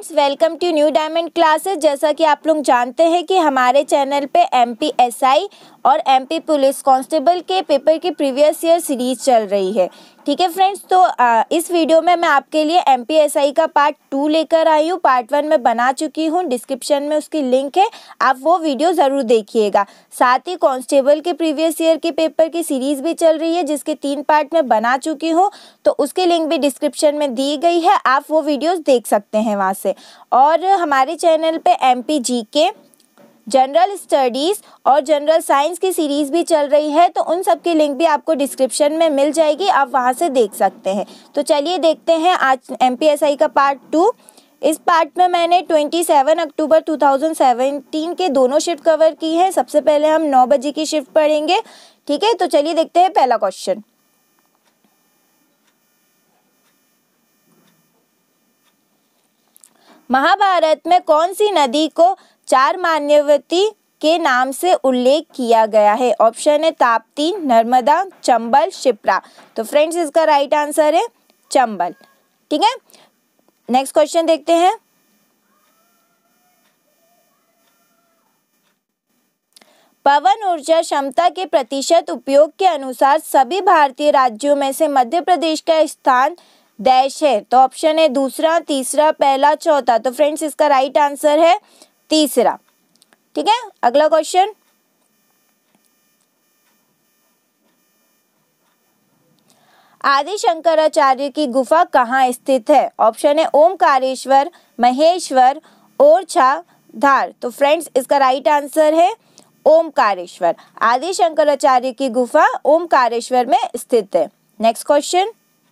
Friends, welcome to new diamond classes. जैसा कि आप लोग जानते हैं कि हमारे चैनल पे एमपीएसआई और एमपी पुलिस कांस्टेबल के पेपर की प्रीवियस ईयर सीरीज चल रही है। ठीक है फ्रेंड्स, तो इस वीडियो में मैं आपके लिए एमपीएसआई का पार्ट 2 लेकर आई हूँ। पार्ट 1 में बना चुकी हूँ, डिस्क्रिप्शन में उसकी लिंक है, आप वो वीडियो ज़रूर देखिएगा। साथ ही कांस्टेबल के प्रीवियस ईयर के पेपर की सीरीज़ भी चल रही है, जिसके 3 पार्ट में बना चुकी हूँ, तो उसकी लिंक भी डिस्क्रिप्शन में दी गई है, आप वो वीडियोज़ देख सकते हैं वहाँ से। और हमारे चैनल पे एमपी जीके, जनरल स्टडीज़ और जनरल साइंस की सीरीज़ भी चल रही है, तो उन सब की लिंक भी आपको डिस्क्रिप्शन में मिल जाएगी, आप वहां से देख सकते हैं। तो चलिए देखते हैं आज एमपीएसआई का पार्ट 2। इस पार्ट में मैंने 27 अक्टूबर 2017 के दोनों शिफ्ट कवर की है। सबसे पहले हम 9 बजे की शिफ्ट पढ़ेंगे। ठीक है, तो चलिए देखते हैं पहला क्वेश्चन। महाभारत में कौन सी नदी को 4 मान्यवती के नाम से उल्लेख किया गया है? ऑप्शन है ताप्ती, नर्मदा, चंबल, शिप्रा। तो फ्रेंड्स, इसका राइट आंसर है चंबल। ठीक है, नेक्स्ट क्वेश्चन देखते हैं। पवन ऊर्जा क्षमता के प्रतिशत उपयोग के अनुसार सभी भारतीय राज्यों में से मध्य प्रदेश का स्थान डैश है? तो ऑप्शन है दूसरा, तीसरा, पहला, चौथा। तो फ्रेंड्स, इसका राइट आंसर है तीसरा। ठीक है, अगला क्वेश्चन। आदि शंकराचार्य की गुफा कहाँ स्थित है? ऑप्शन है ओमकारेश्वर, महेश्वर, ओरछा, धार। तो फ्रेंड्स, इसका राइट आंसर है ओमकारेश्वर। आदि शंकराचार्य की गुफा ओमकारेश्वर में स्थित है। Next question.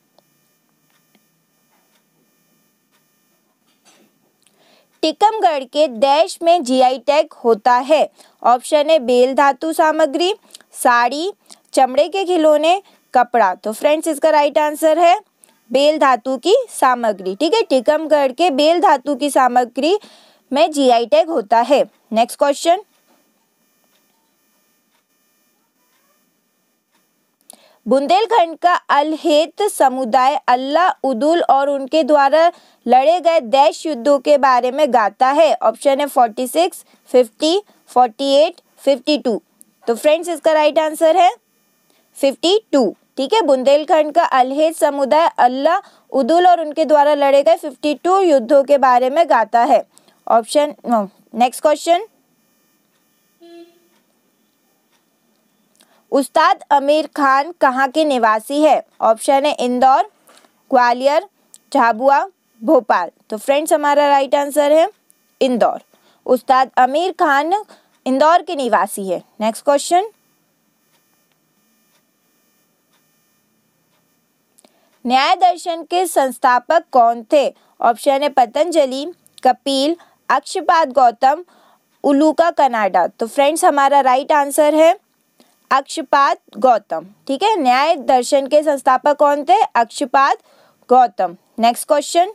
टीकमगढ़ के डैश में जीआई टैग होता है? ऑप्शन है बेल धातु सामग्री, साड़ी, चमड़े के खिलौने, कपड़ा। तो फ्रेंड्स, इसका राइट आंसर है बेल धातु की सामग्री। ठीक है, टीकमगढ़ के बेल धातु की सामग्री में जीआई टैग होता है। Next question. बुंदेलखंड का अलहेत समुदाय अल्लाह उदुल और उनके द्वारा लड़े गए डैश युद्धों के बारे में गाता है? ऑप्शन है 46, 50, 48, 52। तो फ्रेंड्स, इसका राइट आंसर है 52। ठीक है, बुंदेलखंड का अलहेत समुदाय अल्लाह उदुल और उनके द्वारा लड़े गए 52 युद्धों के बारे में गाता है। Option next question. Ustad Amir Khan कहाँ के निवासी है? ऑप्शन है इंदौर, ग्वालियर, झाबुआ, भोपाल। तो फ्रेंड्स, हमारा राइट आंसर है इंदौर। उस्ताद आमिर खान इंदौर के निवासी है। Next question. न्याय दर्शन के संस्थापक कौन थे? ऑप्शन है पतंजलि, कपिल, अक्षपाद गौतम, उलूका कनाडा। तो फ्रेंड्स, हमारा राइट आंसर है अक्षपाद गौतम। ठीक है, न्याय दर्शन के संस्थापक कौन थे? अक्षपाद गौतम। Next question.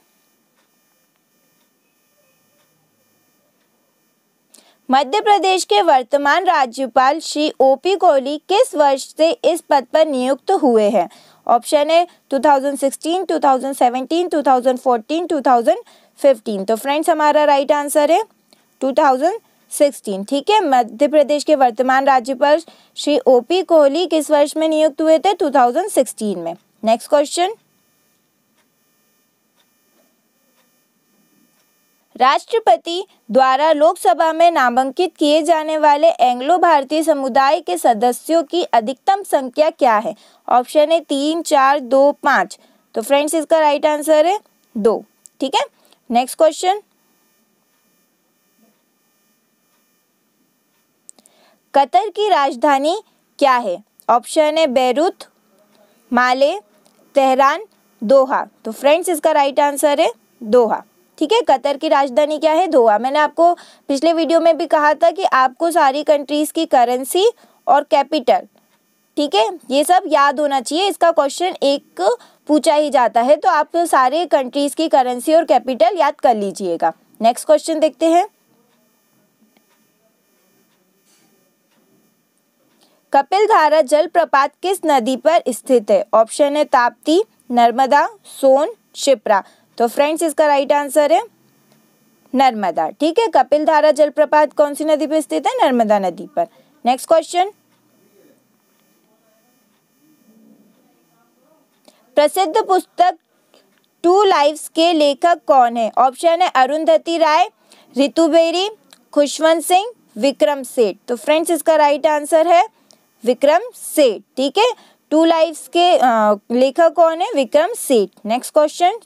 मध्य प्रदेश के वर्तमान राज्यपाल श्री ओपी कोहली किस वर्ष से इस पद पर नियुक्त हुए हैं? ऑप्शन है 2016, 2017, 2014, 2015। तो फ्रेंड्स, हमारा राइट आंसर है 2016। ठीक है, मध्य प्रदेश के वर्तमान राज्यपाल श्री ओपी कोहली किस वर्ष में नियुक्त हुए थे? 2016 में। Next question. राष्ट्रपति द्वारा लोकसभा में नामांकित किए जाने वाले एंग्लो भारतीय समुदाय के सदस्यों की अधिकतम संख्या क्या है? ऑप्शन है 3, 4, 2, 5। तो फ्रेंड्स, इसका राइट आंसर है 2। ठीक है, नेक्स्ट क्वेश्चन। कतर की राजधानी क्या है? ऑप्शन है बेरूत, माले, तेहरान, दोहा। तो फ्रेंड्स, इसका राइट आंसर है दोहा। ठीक है, कतर की राजधानी क्या है? दोहा। मैंने आपको पिछले वीडियो में भी कहा था कि आपको सारी कंट्रीज की करेंसी और कैपिटल, ठीक है, ये सब याद होना चाहिए। इसका क्वेश्चन एक पूछा ही जाता है, तो आप सारे कंट्रीज की करेंसी और कैपिटल याद कर लीजिएगा। नेक्स्ट क्वेश्चन देखते हैं। कपिलधारा जलप्रपात किस नदी पर स्थित है? ऑप्शन है ताप्ती, नर्मदा, सोन, शिप्रा। तो फ्रेंड्स, इसका राइट आंसर है नर्मदा। ठीक है, कपिल धारा जलप्रपात कौन सी नदी पर स्थित है? नर्मदा नदी पर। नेक्स्ट क्वेश्चन, प्रसिद्ध पुस्तक टू लाइव्स के लेखक कौन है? ऑप्शन है अरुंधति राय, रितु बेरी, खुशवंत सिंह, विक्रम सेठ। तो फ्रेंड्स इसका राइट आंसर है विक्रम सेठ। ठीक है, टू लाइव्स के लेखक कौन है? विक्रम सेठ। नेक्स्ट क्वेश्चन,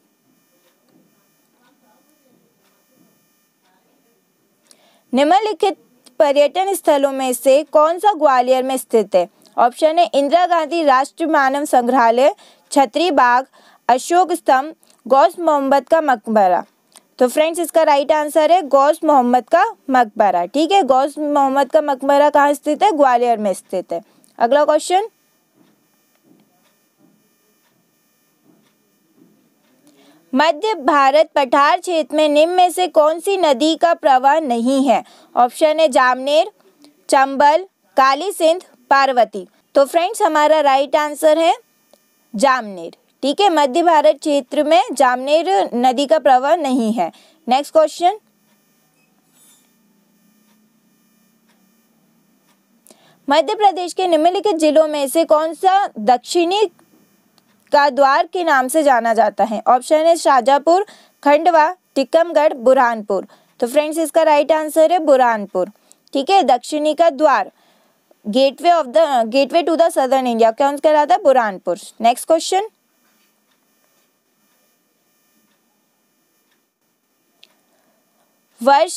निम्नलिखित पर्यटन स्थलों में से कौन सा ग्वालियर में स्थित है? ऑप्शन है इंदिरा गांधी राष्ट्रीय मानव संग्रहालय, छतरी बाग, अशोक स्तंभ, गौस मोहम्मद का मकबरा। तो फ्रेंड्स इसका राइट आंसर है गौस मोहम्मद का मकबरा। ठीक है, गौस मोहम्मद का मकबरा कहाँ स्थित है? ग्वालियर में स्थित है। अगला क्वेश्चन, मध्य भारत पठार क्षेत्र में निम्न में से कौन सी नदी का प्रवाह नहीं है? ऑप्शन है जामनेर, चंबल, काली सिंध, पार्वती। तो फ्रेंड्स हमारा राइट आंसर है जामनेर। ठीक है, मध्य भारत क्षेत्र में जामनेर नदी का प्रवाह नहीं है। नेक्स्ट क्वेश्चन, मध्य प्रदेश के निम्नलिखित जिलों में से कौन सा दक्षिणी का द्वार के नाम से जाना जाता है? ऑप्शन है शाजापुर, खंडवा, टीकमगढ़, बुरहानपुर। तो फ्रेंड्स इसका राइट आंसर है बुरहानपुर। ठीक है, दक्षिणी का द्वार, gateway to the southern India कौन कहलाता है? बुरहानपुर। नेक्स्ट क्वेश्चन, वर्ष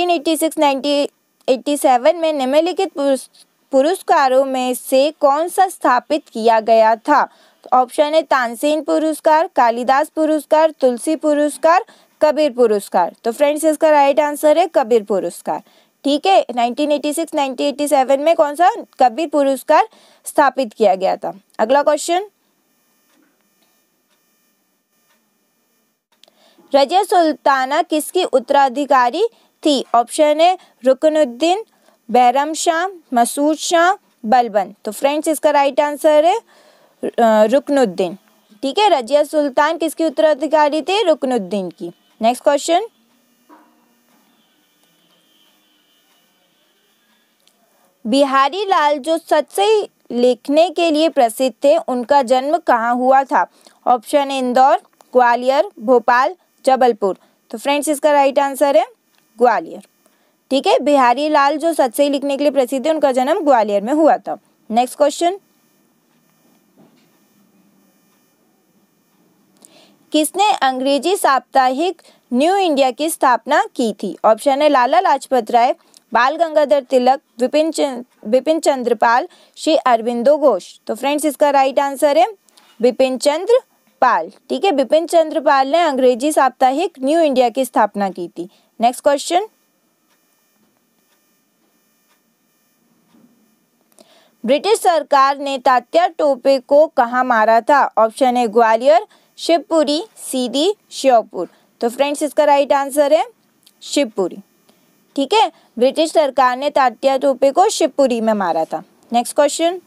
1986-1987 में निम्नलिखित पुरस्कारों में से कौन सा स्थापित किया गया था? ऑप्शन है तानसेन पुरस्कार, कालिदास पुरस्कार, तुलसी पुरस्कार, कबीर पुरस्कार। तो फ्रेंड्स इसका राइट आंसर है कबीर पुरस्कार। ठीक है, 1986-1987 में कौन सा? कबीर पुरस्कार स्थापित किया गया था। अगला क्वेश्चन, रजिया सुल्ताना किसकी उत्तराधिकारी थी? ऑप्शन है रुकनुद्दीन, बैरम शाह, मसूद शाह, बलबन। तो फ्रेंड्स इसका राइट आंसर है रुकनुद्दीन। ठीक है, रजिया सुल्तान किसकी उत्तराधिकारी थे? रुकनुद्दीन की। नेक्स्ट क्वेश्चन, बिहारी लाल जो सच से लिखने के लिए प्रसिद्ध थे उनका जन्म कहाँ हुआ था? ऑप्शन है इंदौर, ग्वालियर, भोपाल, जबलपुर। तो फ्रेंड्स इसका राइट आंसर है ग्वालियर। ठीक है, बिहारी लाल जो सच से लिखने के लिए प्रसिद्ध है उनका जन्म ग्वालियर में हुआ था। नेक्स्ट क्वेश्चन, किसने अंग्रेजी साप्ताहिक न्यू इंडिया की स्थापना की थी? ऑप्शन है लाला लाजपत राय, बाल गंगाधर तिलक, विपिन चंद्र पाल, श्री अरविंदो घोष। तो फ्रेंड्स इसका राइट आंसर है विपिन चंद्र पाल। ठीक है, विपिन चंद्र पाल ने अंग्रेजी साप्ताहिक न्यू इंडिया की स्थापना की थी। नेक्स्ट क्वेश्चन, ब्रिटिश सरकार ने तात्या टोपे को कहाँ मारा था? ऑप्शन है ग्वालियर, शिवपुरी, सीधी, श्योपुर। तो फ्रेंड्स इसका राइट आंसर है शिवपुरी। ठीक है, ब्रिटिश सरकार ने तात्या टोपे को शिवपुरी में मारा था। नेक्स्ट क्वेश्चन,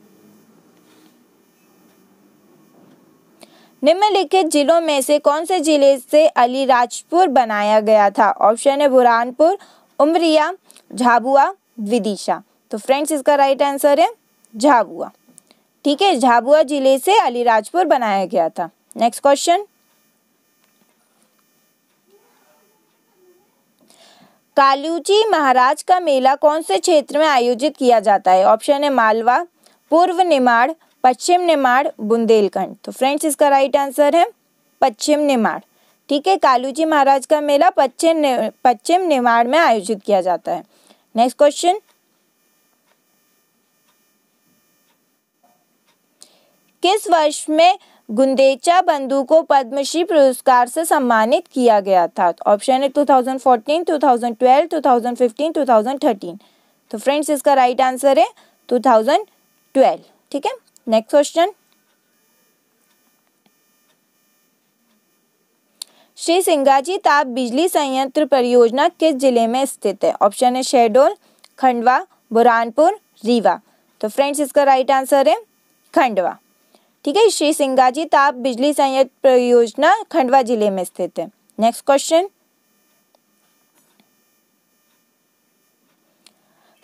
निम्नलिखित जिलों में से कौन से जिले से अलीराजपुर बनाया गया था? ऑप्शन है बुरहानपुर, उमरिया, झाबुआ, विदिशा। तो फ्रेंड्स इसका राइट आंसर है झाबुआ। ठीक है, झाबुआ जिले से अलीराजपुर बनाया गया था। नेक्स्ट क्वेश्चन, कालूजी महाराज का मेला कौन से क्षेत्र में आयोजित किया जाता है? ऑप्शन है मालवा, पूर्व निमाड़, पश्चिम निमाड़, बुंदेलखंड। तो फ्रेंड्स इसका राइट आंसर है पश्चिम निमाड़। ठीक है, कालूजी महाराज का मेला पश्चिम निमाड़ में आयोजित किया जाता है। नेक्स्ट क्वेश्चन, किस वर्ष में गुंदेचा बंधु को पद्मश्री पुरस्कार से सम्मानित किया गया था? ऑप्शन है 2014, 2012, 2015, 2013। तो फ्रेंड्स इसका राइट आंसर है 2012। ठीक है, नेक्स्ट क्वेश्चन, श्री सिंगाजी ताप बिजली संयंत्र परियोजना किस जिले में स्थित है? ऑप्शन है शहडोल, खंडवा, बुरहानपुर, रीवा। तो फ्रेंड्स इसका राइट आंसर है खंडवा। ठीक है, श्री सिंगाजी ताप बिजली संयंत्र परियोजना खंडवा जिले में स्थित है। नेक्स्ट क्वेश्चन,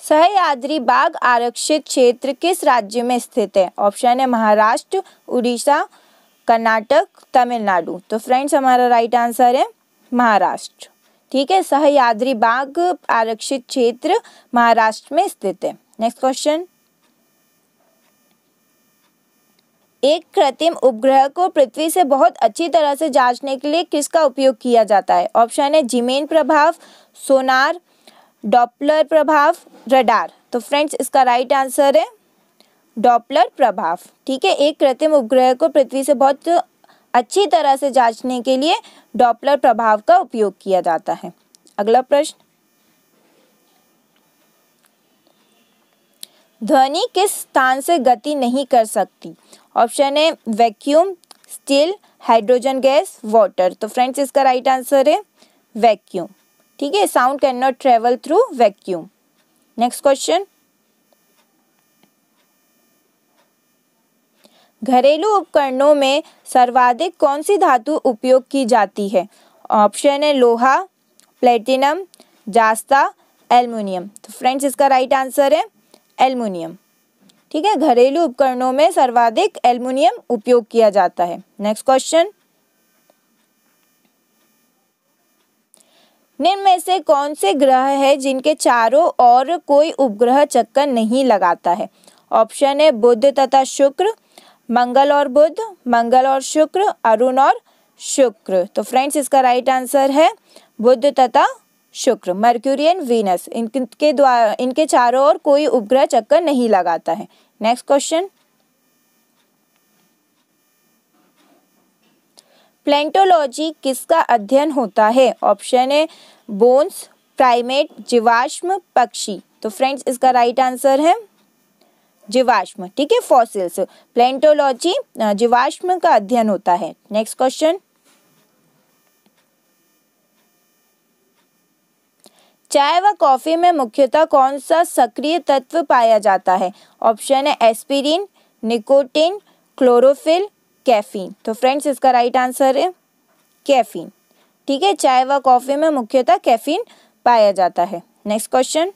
सह्याद्री बाग आरक्षित क्षेत्र किस राज्य में स्थित है? ऑप्शन है महाराष्ट्र, उड़ीसा, कर्नाटक, तमिलनाडु। तो फ्रेंड्स हमारा राइट आंसर है महाराष्ट्र। ठीक है, सह्याद्री बाग आरक्षित क्षेत्र महाराष्ट्र में स्थित है। नेक्स्ट क्वेश्चन, एक कृत्रिम उपग्रह को पृथ्वी से बहुत अच्छी तरह से जांचने के लिए किसका उपयोग किया जाता है? ऑप्शन है जीमेन प्रभाव, सोनार, डॉपलर प्रभाव, रडार। तो फ्रेंड्स इसका राइट आंसर है डॉपलर प्रभाव। ठीक है, एक कृत्रिम उपग्रह को पृथ्वी से बहुत अच्छी तरह से जांचने के लिए डॉपलर प्रभाव का उपयोग किया जाता है। अगला प्रश्न, ध्वनि किस स्थान से गति नहीं कर सकती? ऑप्शन है vacuum, steel, hydrogen gas, water. तो फ्रेंड्स इसका राइट आंसर है वैक्यूम। ठीक है, sound can not travel through vacuum. Next question, घरेलू उपकरणों में सर्वाधिक कौन सी धातु उपयोग की जाती है? ऑप्शन है लोहा, प्लेटिनम, जास्ता, एल्युमिनियम। तो फ्रेंड्स इसका राइट आंसर है एल्युमिनियम। ठीक है, घरेलू उपकरणों में सर्वाधिक एल्युमिनियम उपयोग किया जाता है। नेक्स्ट क्वेश्चन, निम्न में से कौन से ग्रह है जिनके चारों ओर कोई उपग्रह चक्कर नहीं लगाता है? ऑप्शन है बुध तथा शुक्र, मंगल और बुध, मंगल और शुक्र, अरुण और शुक्र। तो फ्रेंड्स इसका राइट आंसर है बुध तथा शुक्र, मर्क्यूरी एंड वीनस। इनके चारों ओर कोई उपग्रह चक्कर नहीं लगाता है। नेक्स्ट क्वेश्चन, प्लेंटोलॉजी किसका अध्ययन होता है? ऑप्शन है बोन्स, प्राइमेट, जीवाश्म, पक्षी। तो फ्रेंड्स इसका राइट आंसर है जीवाश्म। ठीक है, फॉसिल्स। प्लेंटोलॉजी जीवाश्म का अध्ययन होता है। नेक्स्ट क्वेश्चन, चाय व कॉफी में मुख्यतः कौन सा सक्रिय तत्व पाया जाता है? ऑप्शन है एस्पिरिन, निकोटीन, क्लोरोफिल, कैफीन। तो फ्रेंड्स इसका राइट आंसर है कैफीन। ठीक है, चाय व कॉफी में मुख्यतः कैफीन पाया जाता है। नेक्स्ट क्वेश्चन,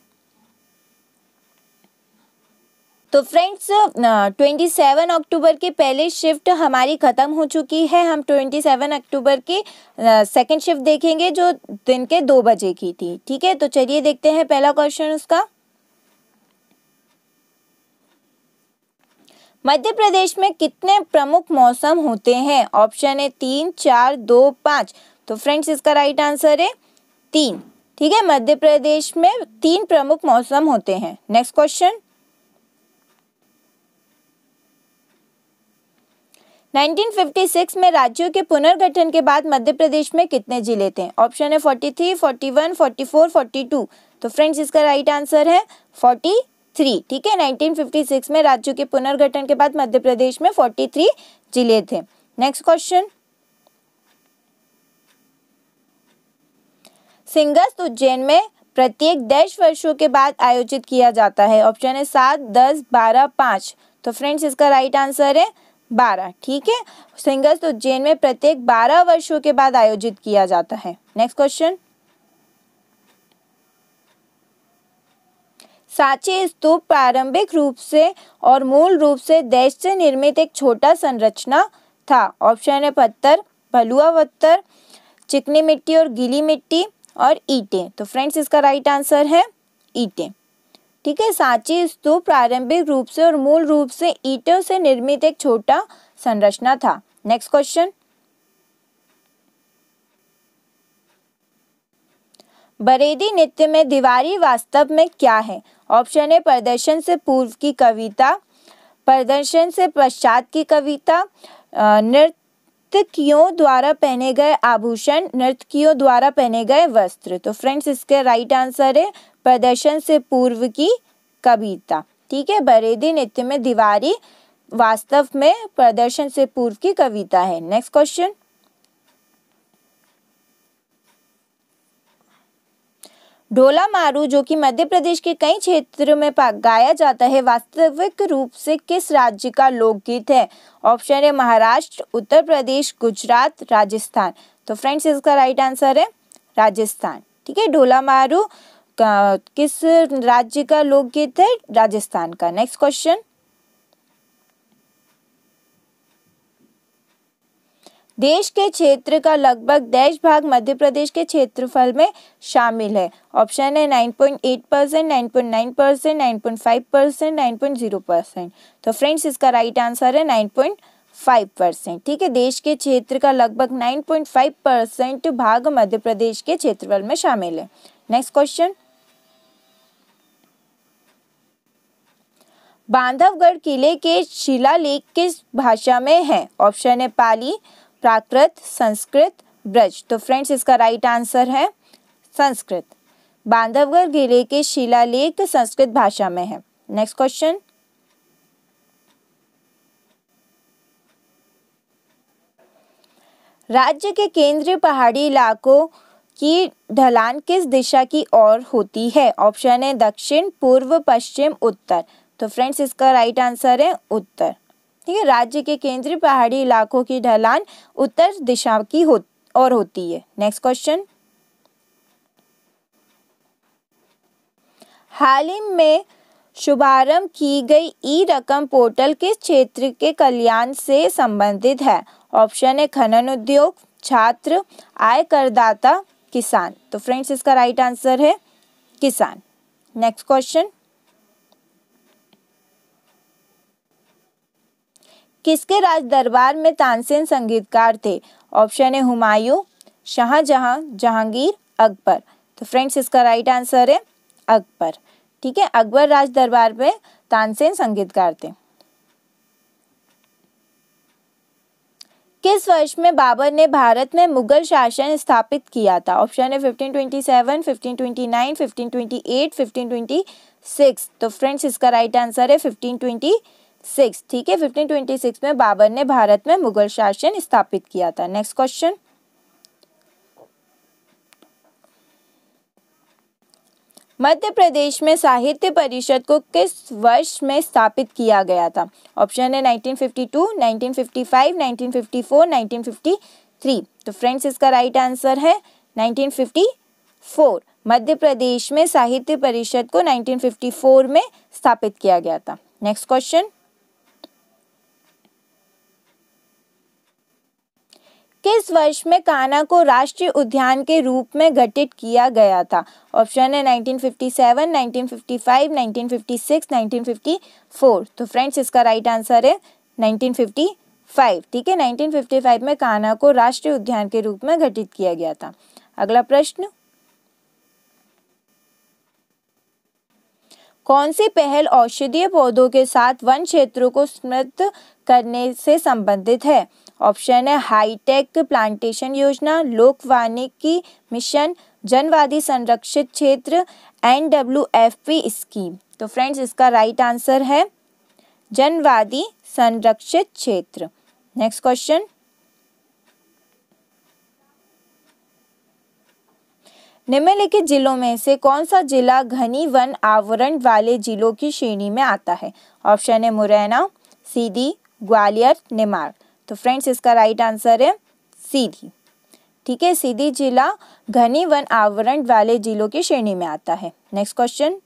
तो फ्रेंड्स 27 अक्टूबर की पहली शिफ्ट हमारी ख़त्म हो चुकी है। हम 27 अक्टूबर की सेकंड शिफ्ट देखेंगे जो दिन के 2 बजे की थी। ठीक है, तो चलिए देखते हैं पहला क्वेश्चन उसका। मध्य प्रदेश में कितने प्रमुख मौसम होते हैं? ऑप्शन है 3, 4, 2, 5। तो फ्रेंड्स इसका राइट आंसर है 3। ठीक है, मध्य प्रदेश में 3 प्रमुख मौसम होते हैं। नेक्स्ट क्वेश्चन, 1956 में राज्यों के पुनर्गठन के बाद मध्य प्रदेश में कितने जिले थे? ऑप्शन है 43, 41, 44, 42। तो फ्रेंड्स इसका राइट आंसर है 43। ठीक है, 1956 में राज्यों के पुनर्गठन के बाद मध्य प्रदेश में 43 जिले थे। नेक्स्ट क्वेश्चन, सिंगस्त उज्जैन में प्रत्येक 10 वर्षों के बाद आयोजित किया जाता है। ऑप्शन है 7, 10, 12, 5। तो फ्रेंड्स इसका राइट आंसर है 12। ठीक है, सिंगस्त उज्जैन में प्रत्येक 12 वर्षों के बाद आयोजित किया जाता है। नेक्स्ट क्वेश्चन, सांची स्तूप प्रारंभिक रूप से और मूल रूप से दैश से निर्मित एक छोटा संरचना था। ऑप्शन है पत्थर, बलुआ पत्थर, चिकनी मिट्टी और गीली मिट्टी और ईंटें। तो फ्रेंड्स इसका राइट आंसर है ईंटें। ठीक है, सांची स्तूप प्रारंभिक रूप से और मूल रूप से ईंटों से निर्मित एक छोटा संरचना था। नेक्स्ट क्वेश्चन, बरेदी नृत्य में दीवारी वास्तव में क्या है? ऑप्शन है प्रदर्शन से पूर्व की कविता, प्रदर्शन से पश्चात की कविता, नर्तकियों द्वारा पहने गए आभूषण, नर्तकियों द्वारा पहने गए वस्त्र। तो फ्रेंड्स इसके राइट आंसर है प्रदर्शन से पूर्व की कविता। ठीक है, बरेदी नृत्य में दीवारी वास्तव में प्रदर्शन से पूर्व की कविता है। नेक्स्ट क्वेश्चन, ढोला मारू जो कि मध्य प्रदेश के कई क्षेत्रों में गाया जाता है वास्तविक रूप से किस राज्य का लोकगीत है? ऑप्शन है महाराष्ट्र, उत्तर प्रदेश, गुजरात, राजस्थान। तो फ्रेंड्स इसका राइट आंसर है राजस्थान। ठीक है, ढोला मारू किस राज्य का लोकगीत है? राजस्थान का। नेक्स्ट क्वेश्चन, देश के क्षेत्र का लगभग डैश भाग मध्य प्रदेश के क्षेत्रफल में शामिल है। ऑप्शन है 9.8%, 9.9%, 9.5%, 9.0%। तो फ्रेंड्स इसका राइट आंसर है 9.5%। ठीक है, देश के क्षेत्र का लगभग 9.5% भाग मध्य प्रदेश के क्षेत्रफल में शामिल है। नेक्स्ट क्वेश्चन, बांधवगढ़ किले के शिलालेख किस भाषा में है? ऑप्शन है पाली, प्राकृत, संस्कृत, ब्रज। तो फ्रेंड्स इसका राइट आंसर है संस्कृत। बांधवगढ़ किले के शिलालेख संस्कृत भाषा में है। नेक्स्ट क्वेश्चन, राज्य के केंद्रीय पहाड़ी इलाकों की ढलान किस दिशा की ओर होती है? ऑप्शन है दक्षिण, पूर्व, पश्चिम, उत्तर। तो फ्रेंड्स इसका राइट आंसर है उत्तर। ठीक है, राज्य के केंद्रीय पहाड़ी इलाकों की ढलान उत्तर दिशा की होती है। नेक्स्ट क्वेश्चन, हाल ही में शुभारंभ की गई ई रकम पोर्टल किस क्षेत्र के कल्याण से संबंधित है? ऑप्शन है खनन उद्योग, छात्र, आय करदाता, किसान। तो फ्रेंड्स इसका राइट आंसर है किसान। नेक्स्ट क्वेश्चन, किसके राज दरबार में तानसेन संगीतकार थे? ऑप्शन है हुमायूं, शाहजहां, जहांगीर, अकबर। तो फ्रेंड्स इसका राइट आंसर है अकबर। ठीक है, अकबर राज दरबार में तानसेन संगीतकार थे। किस वर्ष में बाबर ने भारत में मुगल शासन स्थापित किया था? ऑप्शन है 1527, 1529, 1528, 1526। तो फ्रेंड्स इसका राइट आंसर है 1526। ठीक है, 1526 में बाबर ने भारत में मुगल शासन स्थापित किया था। नेक्स्ट क्वेश्चन, मध्य प्रदेश में साहित्य परिषद को किस वर्ष में स्थापित किया गया था? ऑप्शन है 1952, 1955, 1954, 1953। तो फ्रेंड्स इसका राइट आंसर है 1954। मध्य प्रदेश में साहित्य परिषद को 1954 में स्थापित किया गया था। नेक्स्ट क्वेश्चन, किस वर्ष में कान्हा को राष्ट्रीय उद्यान के रूप में गठित किया गया था? ऑप्शन है 1957, 1955, 1956, 1954। तो फ्रेंड्स इसका राइट आंसर है 1955। ठीक है, 1955 में कान्हा को राष्ट्रीय उद्यान के रूप में गठित किया गया था। अगला प्रश्न, कौन सी पहल औषधीय पौधों के साथ वन क्षेत्रों को समृद्ध करने से संबंधित है? ऑप्शन है हाईटेक प्लांटेशन योजना, लोक वानिकी मिशन, जनवादी संरक्षित क्षेत्र, NWFP स्कीम। तो फ्रेंड्स इसका राइट आंसर है जनवादी संरक्षित क्षेत्र। नेक्स्ट क्वेश्चन, निम्नलिखित जिलों में से कौन सा जिला घनी वन आवरण वाले जिलों की श्रेणी में आता है? ऑप्शन है मुरैना, सीधी, ग्वालियर, निमाड़। तो फ्रेंड्स इसका राइट आंसर है सीधी। ठीक है, सीधी जिला घनी वन आवरण वाले जिलों की श्रेणी में आता है। नेक्स्ट क्वेश्चन,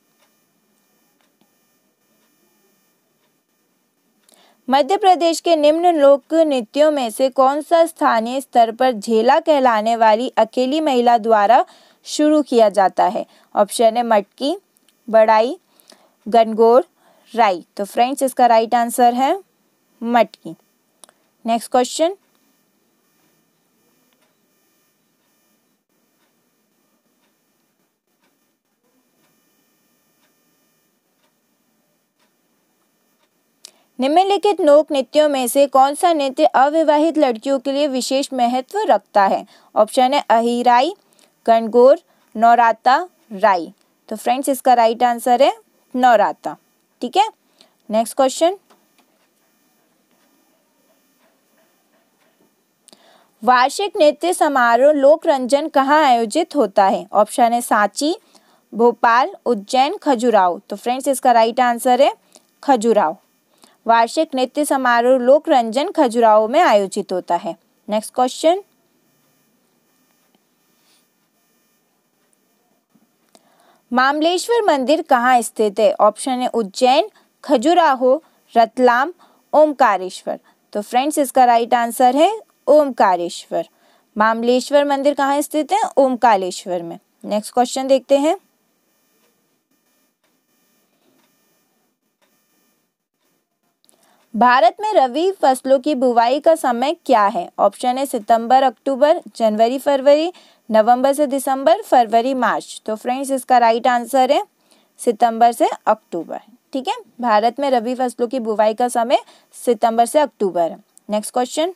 मध्य प्रदेश के निम्न लोक नृत्यों में से कौन सा स्थानीय स्तर पर झेला कहलाने वाली अकेली महिला द्वारा शुरू किया जाता है? ऑप्शन है मटकी, बड़ाई, गणगौर, राई। तो फ्रेंड्स इसका राइट आंसर है मटकी। नेक्स्ट क्वेश्चन, निम्नलिखित लोक नृत्यों में से कौन सा नृत्य अविवाहित लड़कियों के लिए विशेष महत्व रखता है? ऑप्शन है अहिराई, गणगौर, नौराता, राई। तो फ्रेंड्स इसका राइट आंसर है नौराता। ठीक है, नेक्स्ट क्वेश्चन, वार्षिक नृत्य समारोह लोक रंजन कहाँ आयोजित होता है? ऑप्शन है सांची, भोपाल, उज्जैन, खजुराहो। तो फ्रेंड्स इसका राइट आंसर है खजुराहो। वार्षिक नृत्य समारोह लोक रंजन खजुराहो में आयोजित होता है। नेक्स्ट क्वेश्चन, मामलेश्वर मंदिर कहाँ स्थित है? ऑप्शन है उज्जैन, खजुराहो, रतलाम, ओमकारेश्वर। तो फ्रेंड्स इसका राइट आंसर है ओमकारेश्वर। मामलेश्वर मंदिर कहाँ स्थित है? ओमकारेश्वर में। नेक्स्ट क्वेश्चन देखते हैं। भारत में रबी फसलों की बुवाई का समय क्या है? ऑप्शन है सितंबर अक्टूबर, जनवरी फरवरी, नवंबर से दिसंबर, फरवरी मार्च। तो फ्रेंड्स इसका राइट आंसर है सितंबर से अक्टूबर। ठीक है, भारत में रबी फसलों की बुवाई का समय सितंबर से अक्टूबर है। Next question.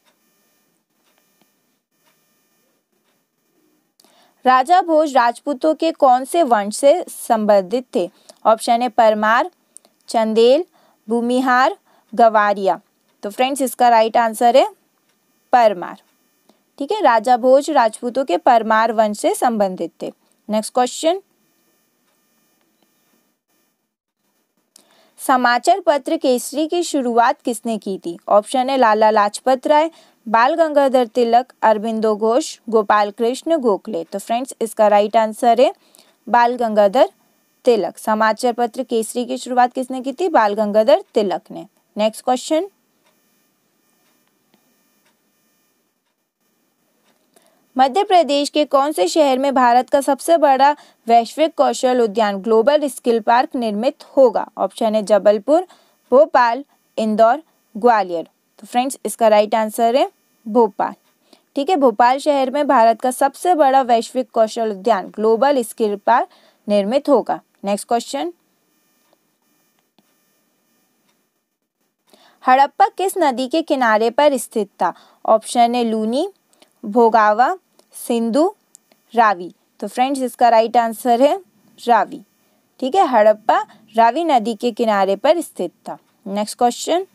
राजा भोज राजपूतों के कौन से वंश से संबंधित थे? ऑप्शन है परमार, चंदेल, भूमिहार, गवारिया। तो फ्रेंड्स इसका राइट आंसर है परमार। ठीक है, राजा भोज राजपूतों के परमार वंश से संबंधित थे। Next question. समाचार पत्र केसरी की शुरुआत किसने की थी? ऑप्शन है लाला लाजपत राय, बाल गंगाधर तिलक, अरबिंदो घोष, गोपाल कृष्ण गोखले। तो फ्रेंड्स इसका राइट आंसर है बाल गंगाधर तिलक। समाचार पत्र केसरी की शुरुआत किसने की थी? बाल गंगाधर तिलक ने। Next question. मध्य प्रदेश के कौन से शहर में भारत का सबसे बड़ा वैश्विक कौशल उद्यान ग्लोबल स्किल पार्क निर्मित होगा? ऑप्शन है जबलपुर, भोपाल, इंदौर, ग्वालियर। तो फ्रेंड्स इसका राइट आंसर है भोपाल। ठीक है, भोपाल शहर में भारत का सबसे बड़ा वैश्विक कौशल उद्यान ग्लोबल स्किल पार्क निर्मित होगा। Next question. हड़प्पा किस नदी के किनारे पर स्थित था? ऑप्शन है लूनी, भोगावा, सिंधु, रावी। तो फ्रेंड्स इसका राइट आंसर है रावी। ठीक है, हड़प्पा रावी नदी के किनारे पर स्थित था। Next question.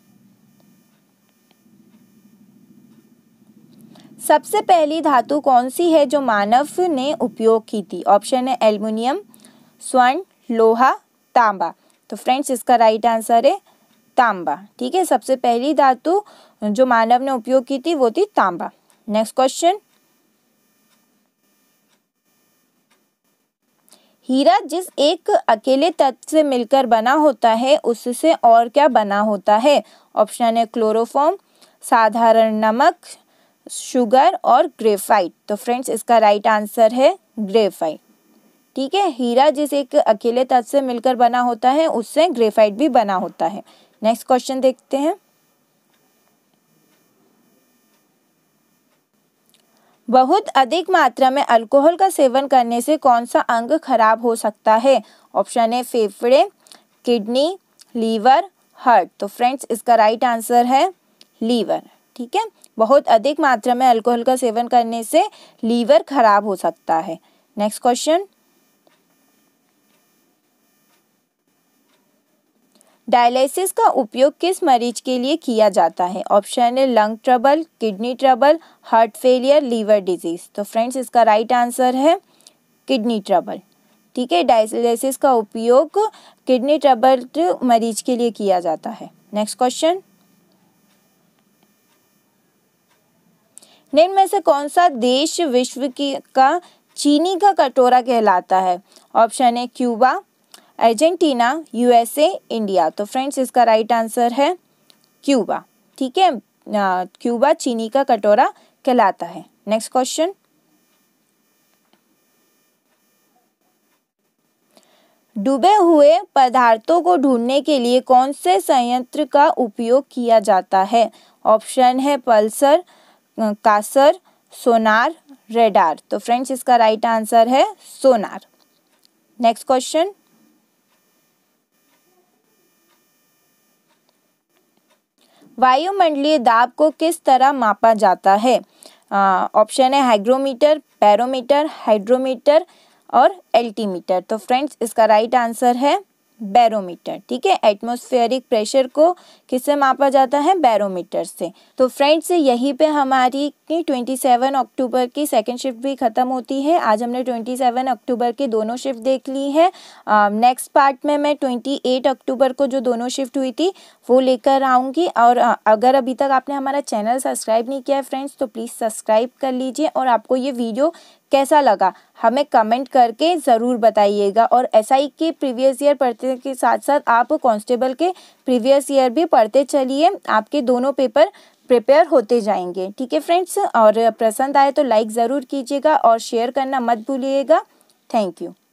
सबसे पहली धातु कौन सी है जो मानव ने उपयोग की थी? ऑप्शन है एल्युमिनियम, स्वर्ण, लोहा, तांबा। तो फ्रेंड्स इसका राइट आंसर है तांबा। ठीक है, सबसे पहली धातु जो मानव ने उपयोग की थी वो थी तांबा। Next question. हीरा जिस एक अकेले तत्व से मिलकर बना होता है उससे और क्या बना होता है? ऑप्शन है क्लोरोफॉर्म, साधारण नमक, शुगर और ग्रेफाइट। तो फ्रेंड्स इसका राइट आंसर है ग्रेफाइट। ठीक है, हीरा जिस एक अकेले तत्व से मिलकर बना होता है उससे ग्रेफाइट भी बना होता है। नेक्स्ट क्वेश्चन देखते हैं। बहुत अधिक मात्रा में अल्कोहल का सेवन करने से कौन सा अंग खराब हो सकता है? ऑप्शन है फेफड़े, किडनी, लीवर, हार्ट। तो फ्रेंड्स इसका राइट आंसर है लीवर। ठीक है, बहुत अधिक मात्रा में अल्कोहल का सेवन करने से लीवर खराब हो सकता है। Next question. डायलिसिस का उपयोग किस मरीज के लिए किया जाता है? ऑप्शन है lung trouble, kidney trouble, heart failure, liver disease. तो फ्रेंड्स इसका राइट आंसर है किडनी ट्रबल। ठीक है, डायलिसिस का उपयोग किडनी ट्रबल मरीज के लिए किया जाता है। Next question. निम्न में से कौन सा देश विश्व का चीनी का कटोरा कहलाता है? ऑप्शन है क्यूबा, अर्जेंटीना, यूएसए, इंडिया। तो फ्रेंड्स इसका राइट आंसर है क्यूबा। ठीक है, क्यूबा चीनी का कटोरा कहलाता है। Next question. डूबे हुए पदार्थों को ढूंढने के लिए कौन से संयंत्र का उपयोग किया जाता है? ऑप्शन है पल्सर, कासर, सोनार, रेडार। तो फ्रेंड्स इसका राइट आंसर है सोनार। Next question. वायुमंडलीय दाब को किस तरह मापा जाता है? ऑप्शन है हाइग्रोमीटर, बैरोमीटर, हाइड्रोमीटर और एल्टीमीटर। तो फ्रेंड्स इसका राइट आंसर है बैरोमीटर। ठीक है, एटमॉस्फेरिक प्रेशर को किससे मापा जाता है? बैरोमीटर से। तो फ्रेंड्स यहीं पे हमारी 27 अक्टूबर की सेकंड शिफ्ट भी ख़त्म होती है। आज हमने 27 अक्टूबर की दोनों शिफ्ट देख ली है। नेक्स्ट पार्ट में मैं 28 अक्टूबर को जो दोनों शिफ्ट हुई थी वो लेकर आऊँगी। और अगर अभी तक आपने हमारा चैनल सब्सक्राइब नहीं किया है फ्रेंड्स तो प्लीज़ सब्सक्राइब कर लीजिए। और आपको ये वीडियो कैसा लगा हमें कमेंट करके ज़रूर बताइएगा। और एसआई के प्रीवियस ईयर पढ़ने के साथ साथ आप कांस्टेबल के प्रीवियस ईयर भी पढ़ते चलिए, आपके दोनों पेपर प्रिपेयर होते जाएंगे। ठीक है फ्रेंड्स, और पसंद आए तो लाइक ज़रूर कीजिएगा और शेयर करना मत भूलिएगा। Thank you.